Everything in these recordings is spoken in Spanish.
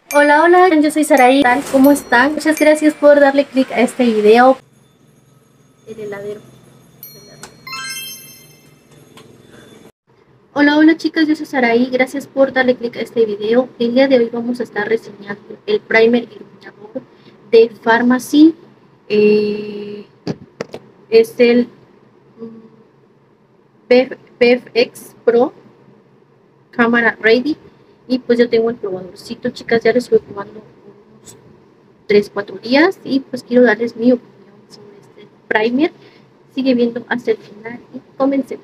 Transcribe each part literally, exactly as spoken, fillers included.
Hola, hola, yo soy Saraí. ¿Qué tal? ¿Cómo están? Muchas gracias por darle clic a este video. El heladero. Hola, hola chicas, yo soy Saraí. Gracias por darle clic a este video. El día de hoy vamos a estar reseñando el primer iluminador de Pharmacy. Eh, es el mm, PEFX Pro Camera Ready. Y pues yo tengo el probadorcito, chicas, ya les estoy probando unos tres cuatro días y pues quiero darles mi opinión sobre este primer. Sigue viendo hasta el final y comencemos.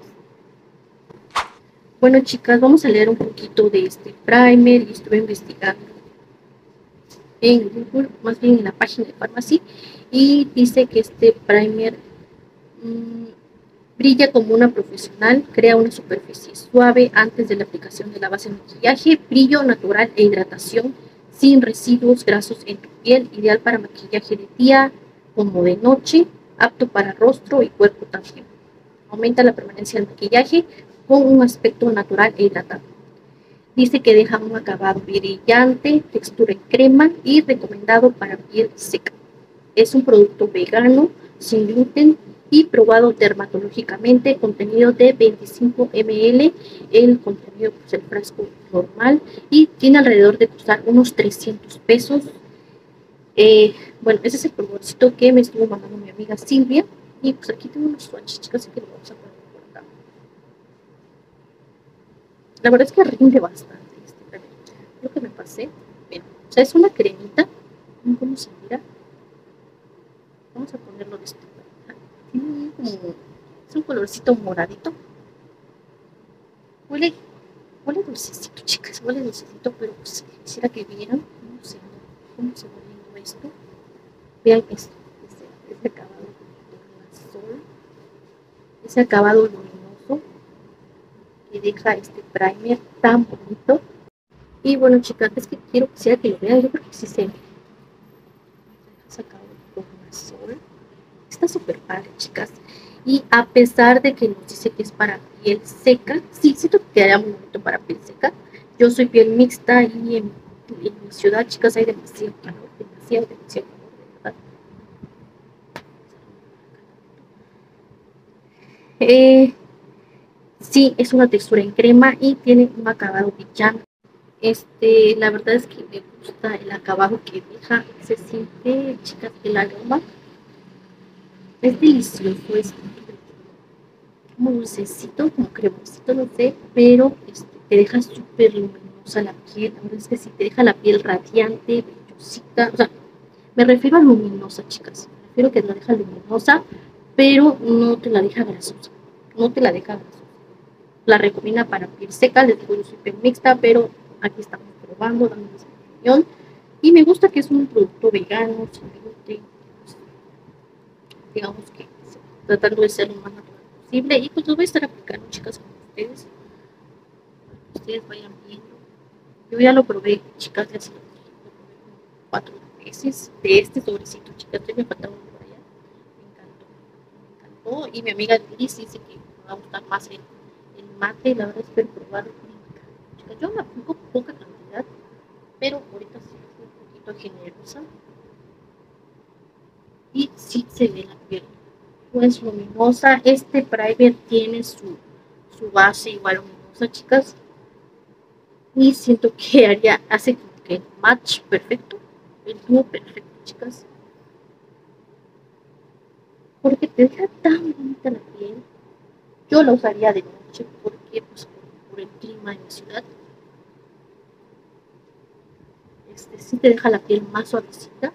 Bueno chicas, vamos a leer un poquito de este primer y estuve investigando en Google, más bien en la página de Pharmacy, y dice que este primer mmm, brilla como una profesional, crea una superficie suave antes de la aplicación de la base de maquillaje, brillo natural e hidratación sin residuos grasos en tu piel, ideal para maquillaje de día como de noche, apto para rostro y cuerpo también. Aumenta la permanencia del maquillaje con un aspecto natural e hidratado. Dice que deja un acabado brillante, textura en crema y recomendado para piel seca. Es un producto vegano, sin gluten y probado dermatológicamente, contenido de veinticinco mililitros, el contenido pues el frasco normal, y tiene alrededor de costar unos trescientos pesos. Eh, bueno, ese es el proborcito que me estuvo mandando mi amiga Silvia, y pues aquí tengo unos swatches, chicas, que lo vamos a poner por acá. La verdad es que rinde bastante este crema. Creo que me pasé. Bien, o sea, es una cremita. ¿Cómo se mira? Vamos a ponerlo de este lado. Tiene como, es un colorcito moradito. Huele, huele dulcecito, chicas, huele dulcecito, pero pues quisiera que vieran cómo se, cómo se va viendo esto. Vean esto, ese, ese acabado de sol, ese acabado luminoso que deja este primer tan bonito. Y bueno, chicas, es que quiero quisiera que lo vean, yo creo que sí se sacado con sol. Está súper padre, chicas. Y a pesar de que nos dice que es para piel seca, sí, siento que quedaría muy bonito para piel seca. Yo soy piel mixta y en, en mi ciudad, chicas, hay demasiado calor, demasiado, demasiado calor, de verdad. Eh, sí, es una textura en crema y tiene un acabado brillante. Este, la verdad es que me gusta el acabado que deja. Se siente, chicas, el aroma. Es delicioso, es como dulcecito, como cremosito, no sé, pero este, te deja súper luminosa la piel. La verdad es que sí, te deja la piel radiante, brillosita. O sea, me refiero a luminosa, chicas. Me refiero a que la deja luminosa, pero no te la deja grasosa. No te la deja grasosa. La recomienda para piel seca. Les digo, yo soy piel mixta, pero aquí estamos probando, dando mi opinión. Y me gusta que es un producto vegano, sin gluten, digamos que tratando de ser lo más natural posible. Y pues lo voy a estar aplicando, chicas, con ustedes, para que ustedes vayan viendo. Yo ya lo probé, chicas, ya se lo probé cuatro veces de este sobrecito, chicas. Ya me faltaba uno por allá. Me encantó, me encantó. Y mi amiga Liz dice que me va a gustar más el, el mate. La verdad espero probarlo. Chicas, yo me aplico poca cantidad, pero ahorita sí es un poquito generosa. Y sí se ve la piel pues luminosa. Este primer tiene su, su base igual luminosa, chicas, y siento que haría, hace como que el match perfecto, el dúo perfecto, chicas, porque te deja tan bonita la piel. Yo la usaría de noche porque pues por, por el clima de mi ciudad, este sí te deja la piel más suavecita.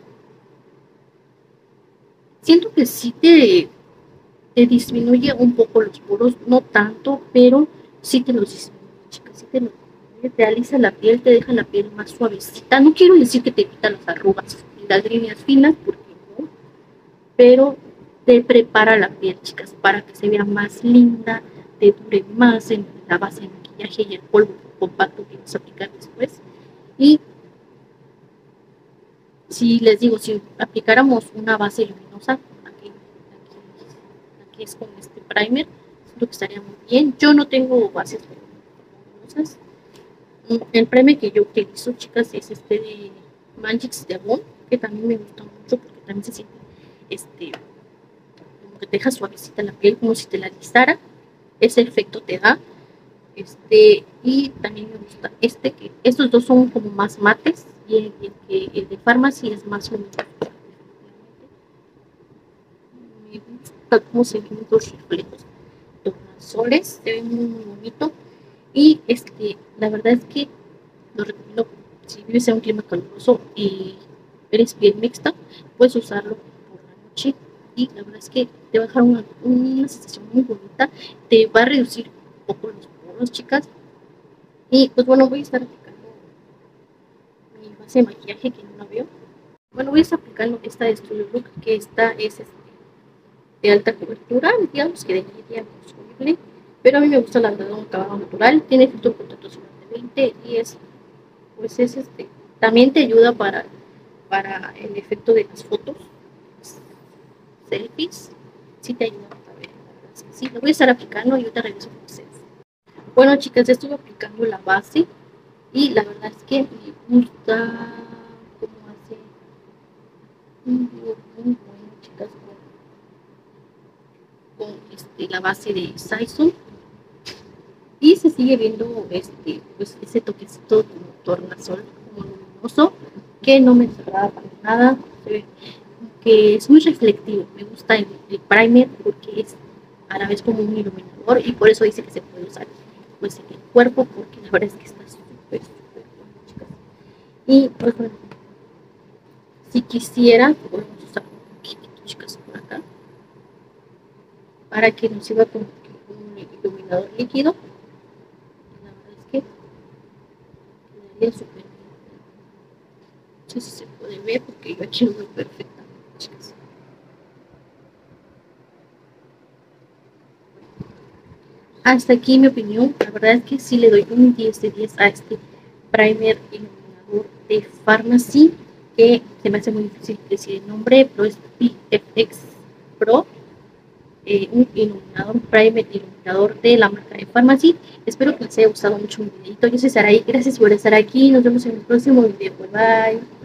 Siento que sí te, te disminuye un poco los poros, no tanto, pero sí te los disminuye, chicas, sí te, lo, te alisa la piel, te deja la piel más suavecita. No quiero decir que te quita las arrugas y las líneas finas, porque no, pero te prepara la piel, chicas, para que se vea más linda, te dure más en la base de maquillaje y el polvo compacto que vas a aplicar después. Y si les digo, si aplicáramos una base luminosa, aquí, aquí, aquí es con este primer, siento que estaría muy bien. Yo no tengo bases luminosas, El primer que yo utilizo, chicas, es este de Magix de Avon, que también me gusta mucho porque también se siente este como que te deja suavecita la piel, como si te la alisara. Ese efecto te da. Este, y también me gusta este, que estos dos son como más mates y el, el, el de Farmacy es más luminoso. Me gusta cómo se ven los reflejos tornasoles, se ve muy, muy bonito. Y este, la verdad es que lo recomiendo si vives en un clima caluroso y eres piel mixta, puedes usarlo por la noche y la verdad es que te va a dejar una, una sensación muy bonita, te va a reducir un poco los poros, chicas. Y pues bueno, voy a estar aplicando mi base de maquillaje que no la veo. Bueno, voy a estar aplicando esta de Studio Look, que esta es este, de alta cobertura, digamos que de media consumible, pero a mí me gusta la verdad un acabado natural, tiene filtro contacto solar de veinte y es, pues es este, también te ayuda para, para el efecto de las fotos, selfies, sí te ayuda a ver, sí, lo voy a estar aplicando y yo te regreso con ustedes. Bueno, chicas, ya estuve aplicando la base y la verdad es que me gusta cómo hace un dibujo muy bueno, chicas, con, con este, la base de Saison y se sigue viendo este, pues, ese toquecito como tornasol, como luminoso, que no me desagrada para nada, que es muy reflectivo. Me gusta el, el primer porque es a la vez como un iluminador y por eso dice que se puede usar pues en el cuerpo, porque la verdad es que está súper, súper bueno, chicas. Y pues bueno, si quisiera, podemos usar un poquito, chicas, por acá, para que nos sirva como un iluminador líquido. La verdad es que quedaría súper bien. No sé si se puede ver porque yo aquí lo veo perfectamente, chicas. Hasta aquí mi opinión, la verdad es que sí le doy un diez de diez a este primer iluminador de Farmacy, que se me hace muy difícil decir el nombre, pero es P F X Pro, eh, un iluminador, un primer iluminador de la marca de Farmacy. Espero que les haya gustado mucho mi videito. Yo soy Saraí, gracias por estar aquí, nos vemos en el próximo video, bye bye.